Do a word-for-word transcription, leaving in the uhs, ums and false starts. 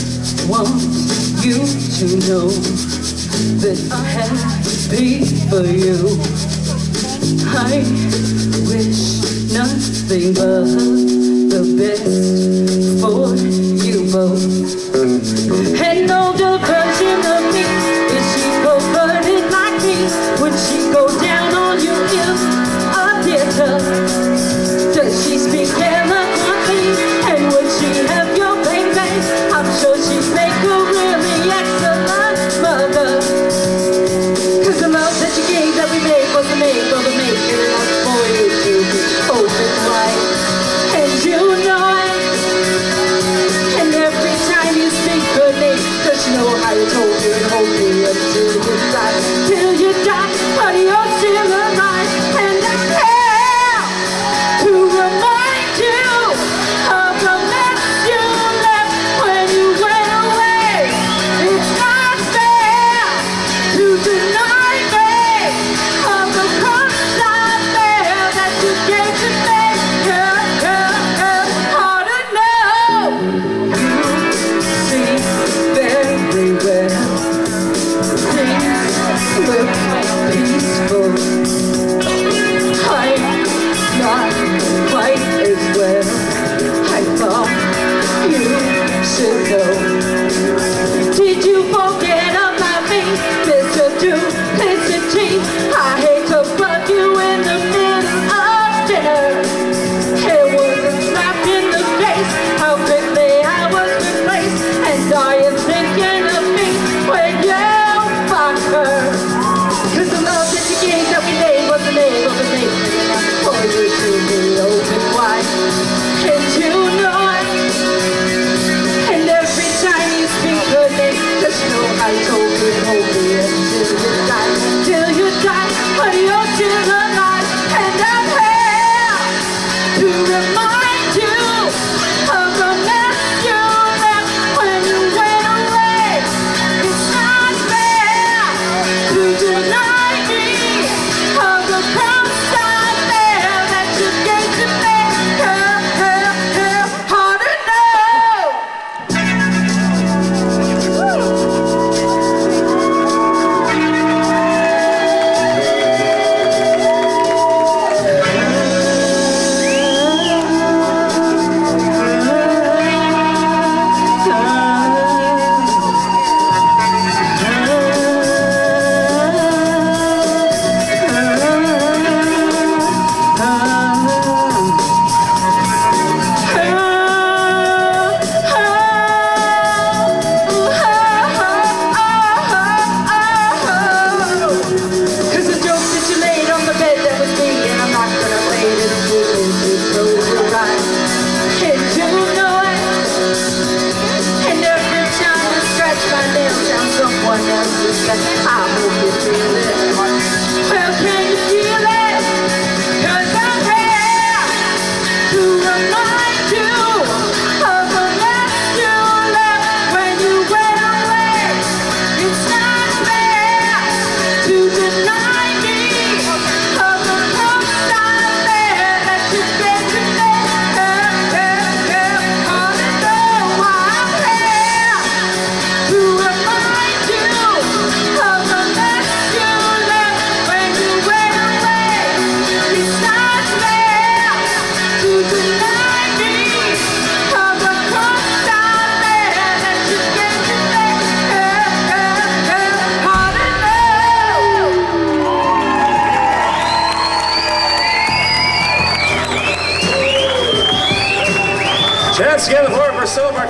want you to know that I'm happy for you. I wish nothing but the best for you both. And no diversion of me is she perverted like me. Would she go down on you if I did her? Does she speak eloquently? And would she have your baby? I'm sure she'd make a really excellent mother. Cause the love that you gave that we made wasn't made for the making enough for you to be open wide. And you know it. And every time you speak her name, does she know how you told you and hold me until you die? Till you die, but you're still alive. And I'm here to remind you of the mess you left when you went away. It's not fair to deny me of the promise I bear that you gave to me. Yeah, yeah, yeah, hard to know. You see very well things look peaceful. I'm not quite as well I thought you should know. Did you forget about me, Mister Duplicity? I hate to bug you in the middle of dinner. It was a slap in the face, how quickly I was replaced. And are you thinking of me when you fuck her? Cause the love that you gave that we made was the name of the nation for you to be open wide. And you know it. And every time you speak her name, just know I told you and hold me until you die. Till you die, but you're still alive. And I'm here to remind you of the mess you left when you went away. It's not fair to deny me of the promise I bear that you gave to me. Yeah, yeah, yeah, hard to know. Cause the joke that you laid on the bed, that was me, and I'm not gonna play it as good as you close your eyes. And you know it. And every time I scratch my nails down someone else's back, I hope you feel it. Well, can you feel it? Cause I'm here to remind you of the mess you left when you went away. It's not fair to deny me of the promise I bear that you gave to me. Yeah, yeah, yeah, hard to know why I'm here to remind you of the mess you left when you went away. It's not fair to deny me of the promise I bear that you gave to me. Yeah, yeah, yeah, hard to know. Chance together for Priscilla Martinez.